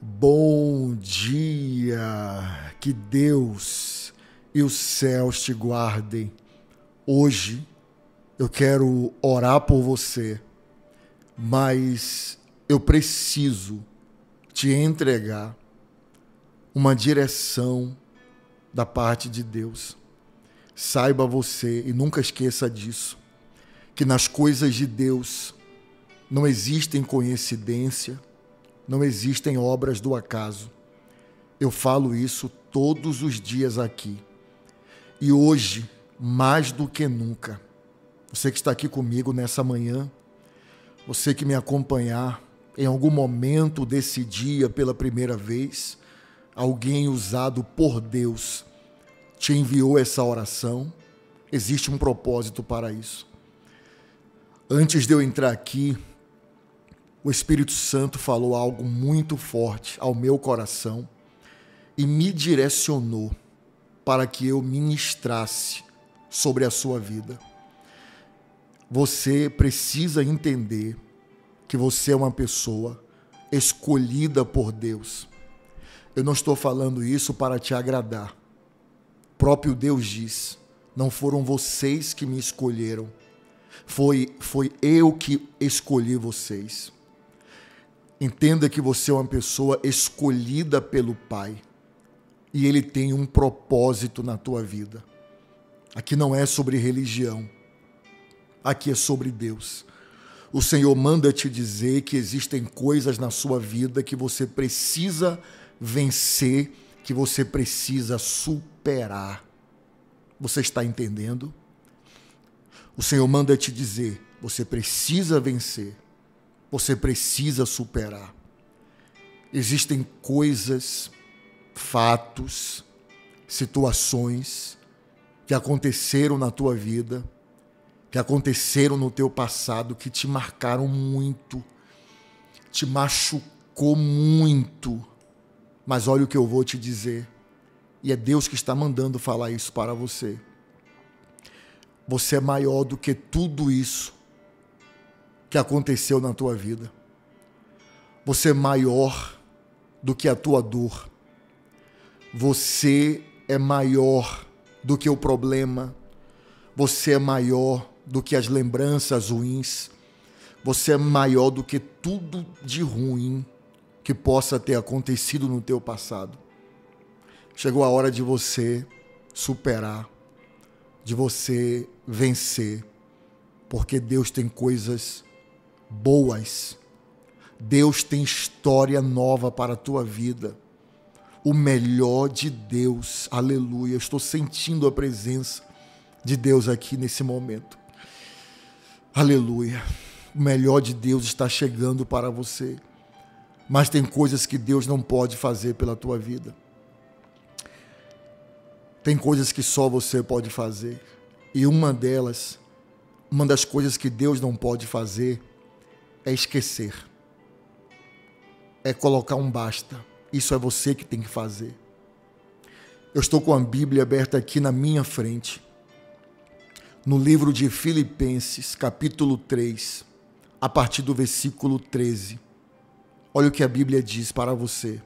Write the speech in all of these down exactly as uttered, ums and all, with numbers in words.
Bom dia, que Deus e os céus te guardem. Hoje eu quero orar por você, mas eu preciso te entregar uma direção da parte de Deus. Saiba você, e nunca esqueça disso, que nas coisas de Deus não existem coincidência, não existem obras do acaso. Eu falo isso todos os dias aqui. E hoje, mais do que nunca, você que está aqui comigo nessa manhã, você que me acompanhar em algum momento desse dia pela primeira vez, alguém usado por Deus te enviou essa oração. Existe um propósito para isso. Antes de eu entrar aqui, o Espírito Santo falou algo muito forte ao meu coração e me direcionou para que eu ministrasse sobre a sua vida. Você precisa entender que você é uma pessoa escolhida por Deus. Eu não estou falando isso para te agradar. O próprio Deus diz: não foram vocês que me escolheram, foi, foi eu que escolhi vocês. Entenda que você é uma pessoa escolhida pelo Pai e Ele tem um propósito na tua vida. Aqui não é sobre religião, aqui é sobre Deus. O Senhor manda te dizer que existem coisas na sua vida que você precisa vencer, que você precisa superar. Você está entendendo? O Senhor manda te dizer, você precisa vencer. Você precisa superar. Existem coisas, fatos, situações que aconteceram na tua vida, que aconteceram no teu passado, que te marcaram muito, te machucou muito. Mas olha o que eu vou te dizer, e é Deus que está mandando falar isso para você. Você é maior do que tudo isso que aconteceu na tua vida. Você é maior do que a tua dor. Você é maior do que o problema. Você é maior do que as lembranças ruins. Você é maior do que tudo de ruim que possa ter acontecido no teu passado. Chegou a hora de você superar, de você vencer, porque Deus tem coisas boas. Deus tem história nova para a tua vida. O melhor de Deus, aleluia. Eu estou sentindo a presença de Deus aqui nesse momento. Aleluia. O melhor de Deus está chegando para você. Mas tem coisas que Deus não pode fazer pela tua vida. Tem coisas que só você pode fazer. E uma delas, uma das coisas que Deus não pode fazer é esquecer. É colocar um basta. Isso é você que tem que fazer. Eu estou com a Bíblia aberta aqui na minha frente. No livro de Filipenses, capítulo três, a partir do versículo treze. Olha o que a Bíblia diz para você.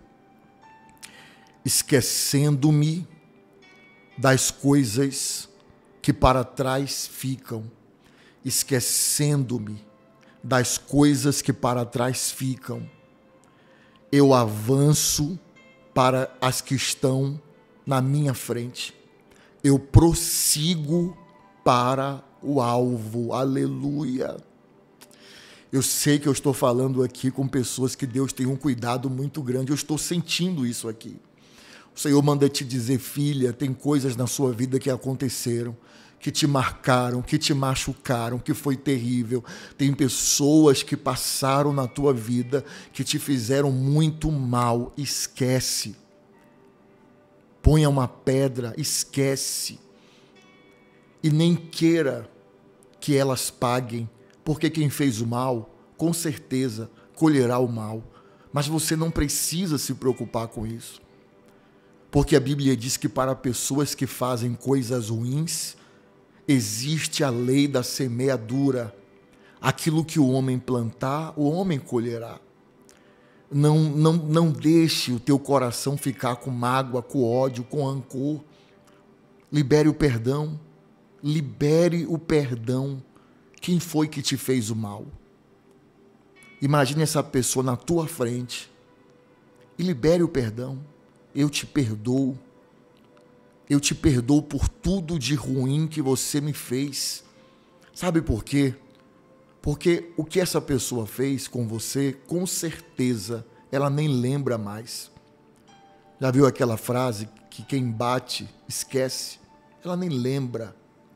Esquecendo-me das coisas que para trás ficam. Esquecendo-me das coisas que para trás ficam. Eu avanço para as que estão na minha frente. Eu prossigo para o alvo. Aleluia. Eu sei que eu estou falando aqui com pessoas que Deus tem um cuidado muito grande. Eu estou sentindo isso aqui. O Senhor manda te dizer, filha, tem coisas na sua vida que aconteceram, que te marcaram, que te machucaram, que foi terrível. Tem pessoas que passaram na tua vida, que te fizeram muito mal. Esquece. Ponha uma pedra, esquece. E nem queira que elas paguem, porque quem fez o mal, com certeza, colherá o mal. Mas você não precisa se preocupar com isso. Porque a Bíblia diz que para pessoas que fazem coisas ruins, existe a lei da semeadura. Aquilo que o homem plantar, o homem colherá. Não, não, não deixe o teu coração ficar com mágoa, com ódio, com rancor. Libere o perdão. Libere o perdão. Quem foi que te fez o mal? Imagine essa pessoa na tua frente e libere o perdão. Eu te perdoo. Eu te perdoo por tudo de ruim que você me fez. Sabe por quê? Porque o que essa pessoa fez com você, com certeza, ela nem lembra mais. Já viu aquela frase que quem bate, esquece? Ela nem lembra.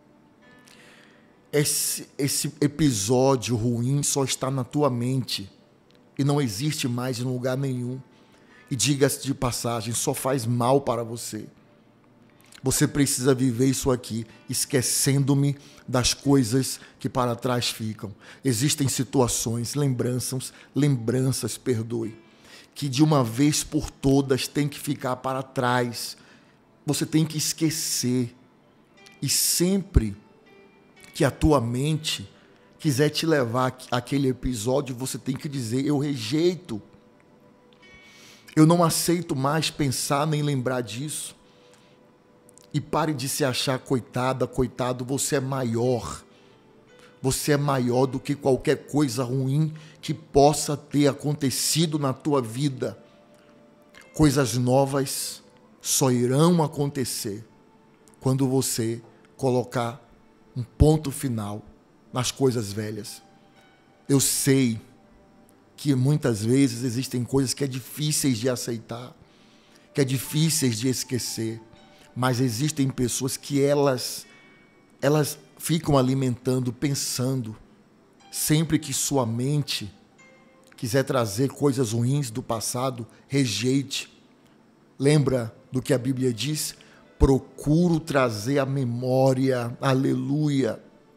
Esse, esse episódio ruim só está na tua mente e não existe mais em lugar nenhum. E diga-se de passagem, só faz mal para você. Você precisa viver isso aqui, esquecendo-me das coisas que para trás ficam. Existem situações, lembranças, lembranças, perdoe, que de uma vez por todas tem que ficar para trás. Você tem que esquecer. E sempre que a tua mente quiser te levar àquele episódio, você tem que dizer, eu rejeito. Eu não aceito mais pensar nem lembrar disso. E pare de se achar coitada, coitado, você é maior. Você é maior do que qualquer coisa ruim que possa ter acontecido na tua vida. Coisas novas só irão acontecer quando você colocar um ponto final nas coisas velhas. Eu sei que muitas vezes existem coisas que é difíceis de aceitar, que é difíceis de esquecer. Mas existem pessoas que elas, elas ficam alimentando, pensando, sempre que sua mente quiser trazer coisas ruins do passado, rejeite. Lembra do que a Bíblia diz? Procuro trazer à memória, aleluia,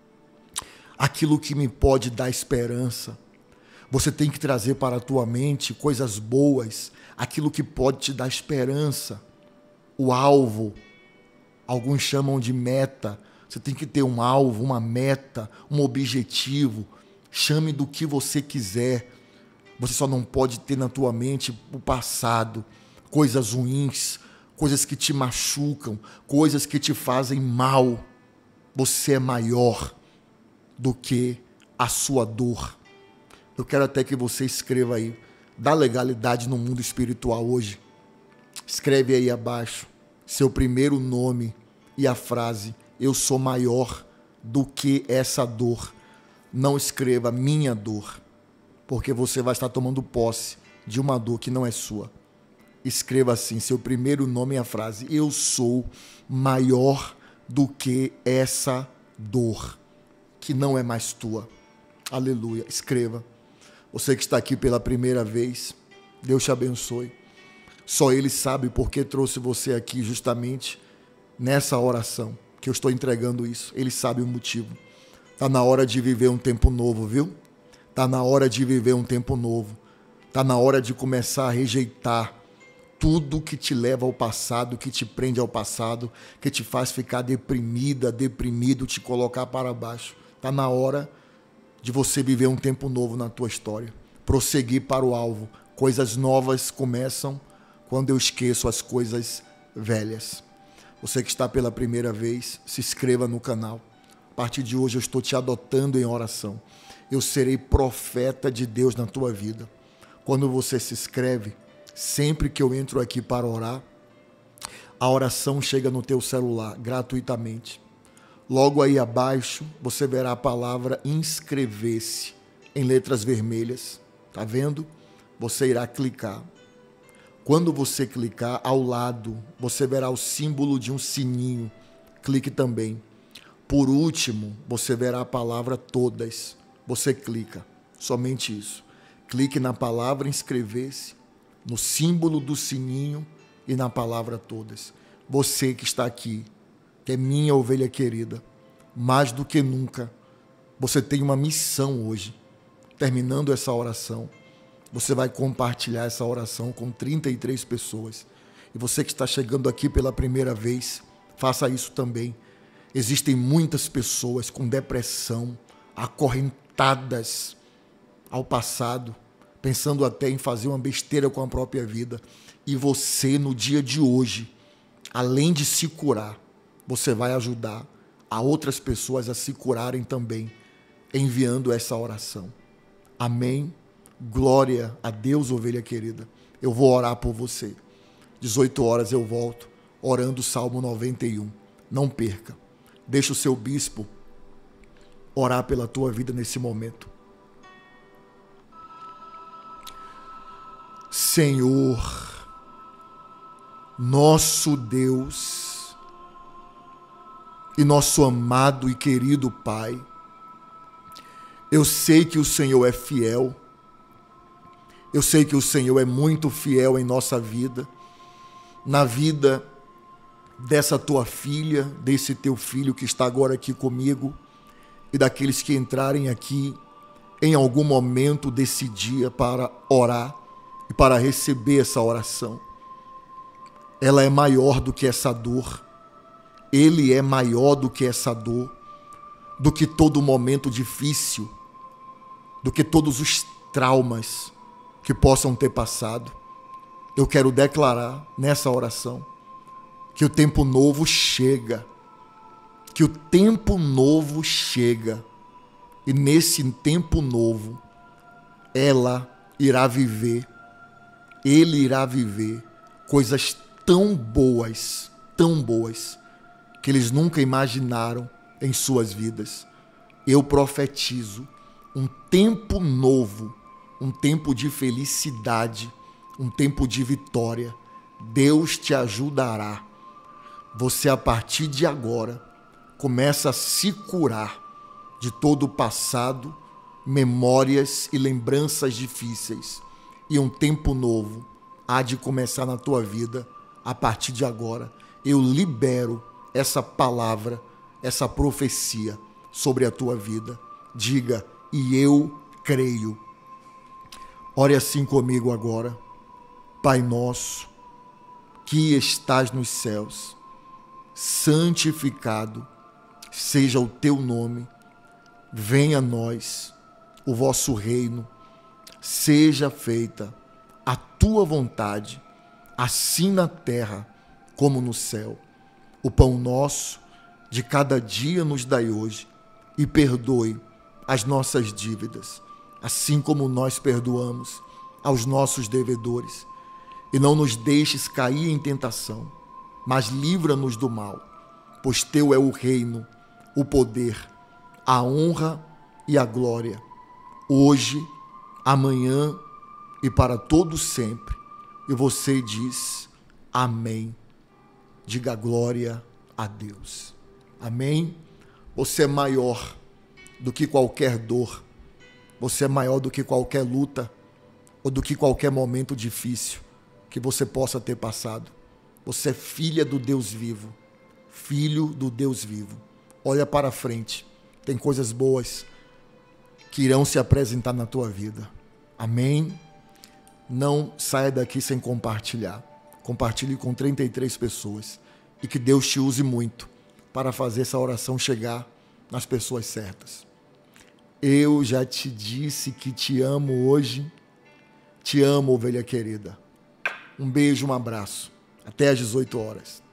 aquilo que me pode dar esperança. Você tem que trazer para a tua mente coisas boas, aquilo que pode te dar esperança. O alvo, alguns chamam de meta. Você tem que ter um alvo, uma meta, um objetivo. Chame do que você quiser. Você só não pode ter na tua mente o passado, coisas ruins, coisas que te machucam, coisas que te fazem mal. Você é maior do que a sua dor. Eu quero até que você escreva aí, dá legalidade no mundo espiritual hoje. Escreve aí abaixo seu primeiro nome e a frase, eu sou maior do que essa dor. Não escreva minha dor, porque você vai estar tomando posse de uma dor que não é sua. Escreva assim, seu primeiro nome e a frase, eu sou maior do que essa dor, que não é mais tua. Aleluia. Escreva. Você que está aqui pela primeira vez, Deus te abençoe. Só Ele sabe por que trouxe você aqui justamente nessa oração, que eu estou entregando isso. Ele sabe o motivo. Está na hora de viver um tempo novo, viu? Está na hora de viver um tempo novo. Está na hora de começar a rejeitar tudo que te leva ao passado, que te prende ao passado, que te faz ficar deprimida, deprimido, te colocar para baixo. Está na hora de você viver um tempo novo na tua história. Prosseguir para o alvo. Coisas novas começam quando eu esqueço as coisas velhas. Você que está pela primeira vez, se inscreva no canal. A partir de hoje eu estou te adotando em oração. Eu serei profeta de Deus na tua vida. Quando você se inscreve, sempre que eu entro aqui para orar, a oração chega no teu celular gratuitamente. Logo aí abaixo, você verá a palavra inscrever-se em letras vermelhas. Tá vendo? Você irá clicar. Quando você clicar, ao lado, você verá o símbolo de um sininho. Clique também. Por último, você verá a palavra todas. Você clica. Somente isso. Clique na palavra inscrever-se, no símbolo do sininho e na palavra todas. Você que está aqui, que é minha ovelha querida, mais do que nunca, você tem uma missão hoje. Terminando essa oração, você vai compartilhar essa oração com trinta e três pessoas. E você que está chegando aqui pela primeira vez, faça isso também. Existem muitas pessoas com depressão, acorrentadas ao passado, pensando até em fazer uma besteira com a própria vida. E você, no dia de hoje, além de se curar, você vai ajudar a outras pessoas a se curarem também, enviando essa oração. Amém? Glória a Deus, ovelha querida. Eu vou orar por você. dezoito horas eu volto, orando o Salmo noventa e um. Não perca. Deixa o seu bispo orar pela tua vida nesse momento. Senhor, nosso Deus e nosso amado e querido Pai, eu sei que o Senhor é fiel, eu sei que o Senhor é muito fiel em nossa vida, na vida dessa tua filha, desse teu filho que está agora aqui comigo e daqueles que entrarem aqui em algum momento desse dia para orar e para receber essa oração. Ela é maior do que essa dor, ele é maior do que essa dor, do que todo momento difícil, do que todos os traumas que possam ter passado. Eu quero declarar nessa oração que o tempo novo chega, que o tempo novo chega, e nesse tempo novo ela irá viver, ele irá viver coisas tão boas, tão boas, que eles nunca imaginaram em suas vidas. Eu profetizo um tempo novo, um tempo de felicidade, um tempo de vitória. Deus te ajudará. Você, a partir de agora, começa a se curar de todo o passado, memórias e lembranças difíceis. E um tempo novo há de começar na tua vida a partir de agora. Eu libero essa palavra, essa profecia sobre a tua vida. Diga, e eu creio. Ore assim comigo agora. Pai nosso, que estás nos céus, santificado seja o teu nome. Venha a nós o vosso reino. Seja feita a tua vontade, assim na terra como no céu. O pão nosso de cada dia nos dai hoje, e perdoe as nossas dívidas, assim como nós perdoamos aos nossos devedores. E não nos deixes cair em tentação, mas livra-nos do mal, pois teu é o reino, o poder, a honra e a glória, hoje, amanhã e para todo sempre. E você diz amém. Diga glória a Deus. Amém? Você é maior do que qualquer dor. Você é maior do que qualquer luta ou do que qualquer momento difícil que você possa ter passado. Você é filha do Deus vivo. Filho do Deus vivo. Olha para frente. Tem coisas boas que irão se apresentar na tua vida. Amém? Não saia daqui sem compartilhar. Compartilhe com trinta e três pessoas. E que Deus te use muito para fazer essa oração chegar nas pessoas certas. Eu já te disse que te amo hoje. Te amo, ovelha querida. Um beijo, um abraço. Até às dezoito horas.